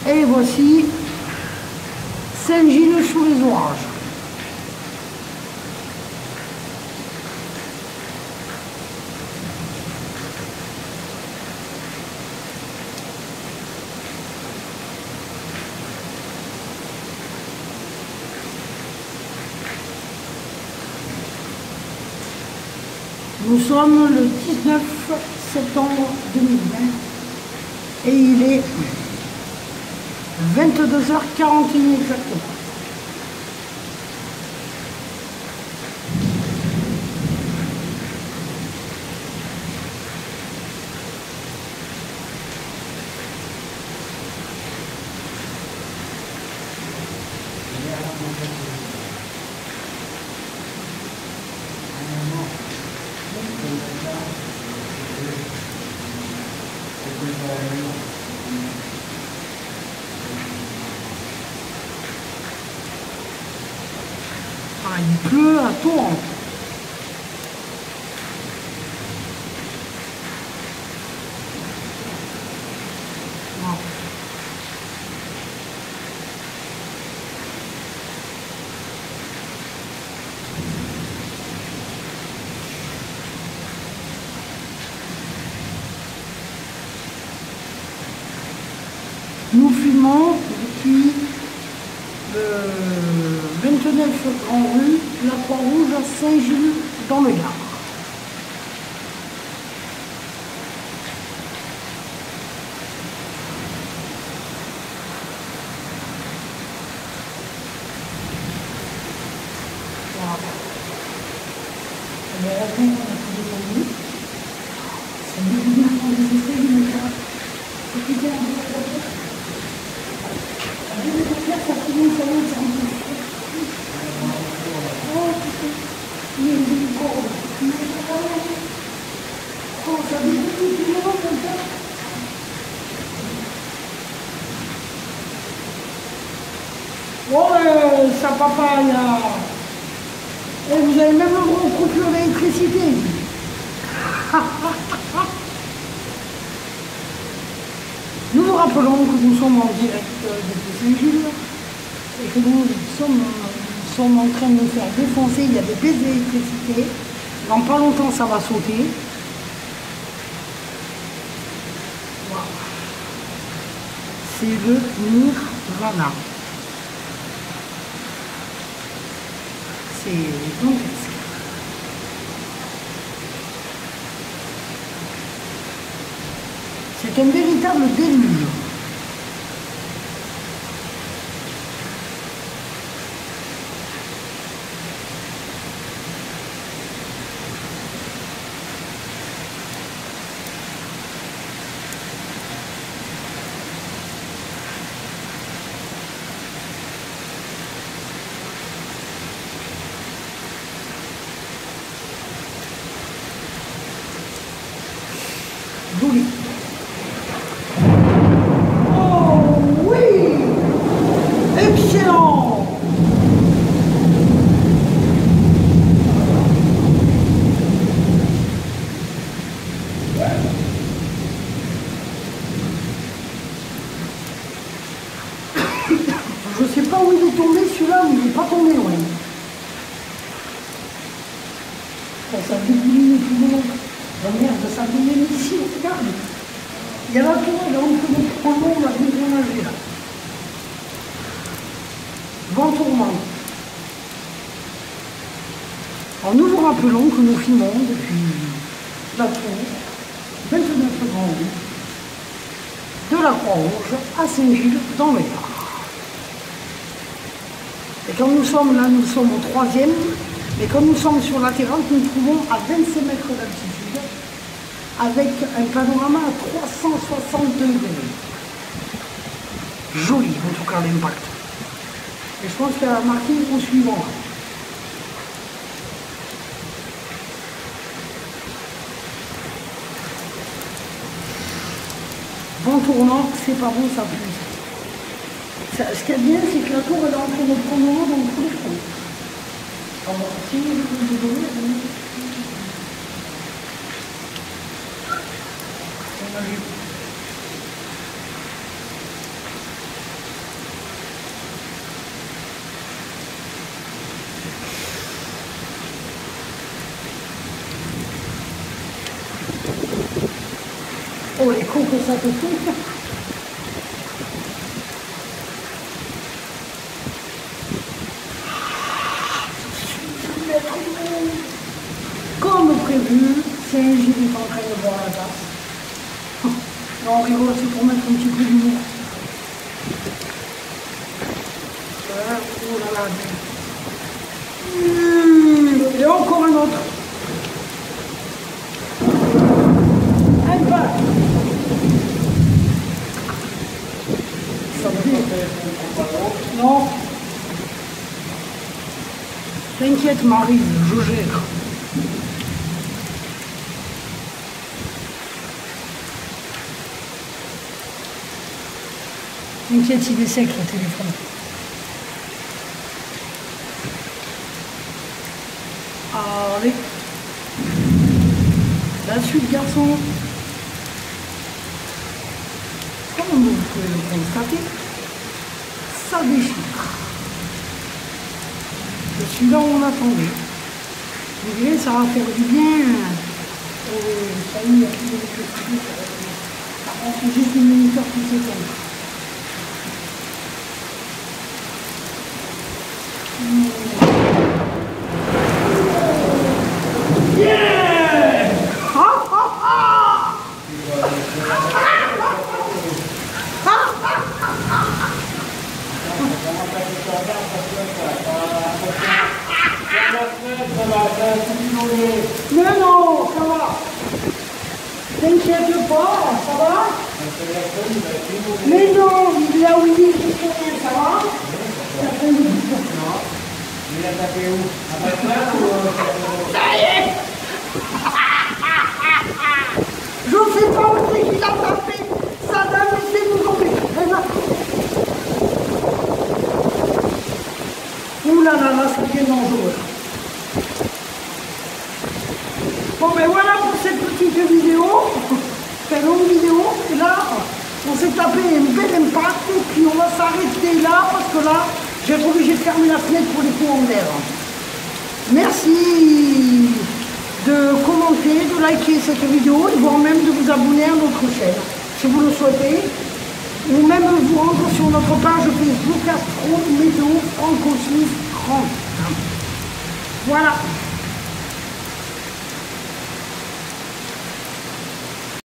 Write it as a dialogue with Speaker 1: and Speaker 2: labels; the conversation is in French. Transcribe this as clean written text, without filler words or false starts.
Speaker 1: Et voici Saint-Gilles sous les orages. Nous sommes le 19 septembre 2020 et il est 22h41 exactement. Ah, il pleut à torrent. Voilà. Nous filmons depuis le 29 Grand Rue, la Croix-Rouge à Saint-Gilles dans le Gard. Voilà. Heureusement qu'on a tout descendu. C'est bien qu'on les essaye de me faire. C'est hyper important. Ça finit, ça monte, ça monte. Oh, putain. Il y a une corde. Oh, ça dégoûte tout le monde comme ça. Oh, ça papa, il y a... Et vous avez même le gros coupure d'électricité. Nous vous rappelons que nous sommes en direct depuis Saint-Gilles et que nous sommes en train de nous faire défoncer. Il y a des baisses d'électricité. Dans pas longtemps, ça va sauter. Wow. C'est le Nirvana. C'est dantesque. C'est un véritable déluge. Joli. Oh oui! Excellent! Je ne sais pas où il est tombé celui-là, mais il n'est pas tombé loin. Ça dégouline tout le monde. La merde, ça dégouline ici, regarde. Il y a la tourelle entre nos pronos, la dégrenagée là. Vent tournant. Alors nous vous rappelons que nous filmons depuis la tour 29 Grand Rue de la Croix-Rouge à Saint-Gilles dans le Gard. Et quand nous sommes là, nous sommes au 3e, mais quand nous sommes sur la terrasse, nous nous trouvons à 25 mètres d'altitude, avec un panorama à 360 degrés. Joli, en tout cas, l'impact. Et je pense qu'il y a marqué au suivant. Vent tournant, c'est pas bon, ça pue. Ce qui est bien, c'est que la tour elle est en train de prendre l'eau dans tous les trous. Alors, si vous voulez donner, on a vu. l'écho que ça te fait. Comme prévu, Saint-Gilles est en train de boire la tasse. Non, on rigole, c'est pour mettre un petit peu d'humour. Oh là là. Et encore un autre. Un pas. Non. T'inquiète Marie, je gère. T'inquiète, il est sec le téléphone. Allez. La suite, garçon. Comme vous pouvez le constater, ça déchire. Je suis là où on attendait. Vous verrez, ça va faire du bien. Ça y est, il y a plus d'électricité. Par contre, c'est juste une minuteur qui s'éteint. Yeah! Mais non, ça va. T'inquiète pas, ça va. Mais non, il a oublié que c'est rien, ça va.
Speaker 2: Il a tapé où? À Batman ou
Speaker 1: Ça y est. Je ne sais pas où c'est qu'il a tapé. Ça dame, c'est nous tomber. Ouh là là, là, ça devient dangereux. Bon ben voilà pour cette petite vidéo. C'est une longue vidéo. Et là, on s'est tapé un bel impact. Et puis on va s'arrêter là parce que là, j'ai été obligé de fermer la fenêtre pour les courants d'air. Merci de commenter, de liker cette vidéo, voire même de vous abonner à notre chaîne, si vous le souhaitez. Ou même vous rendre sur notre page Facebook Astro Météo Franco-Suisse 30. Voilà.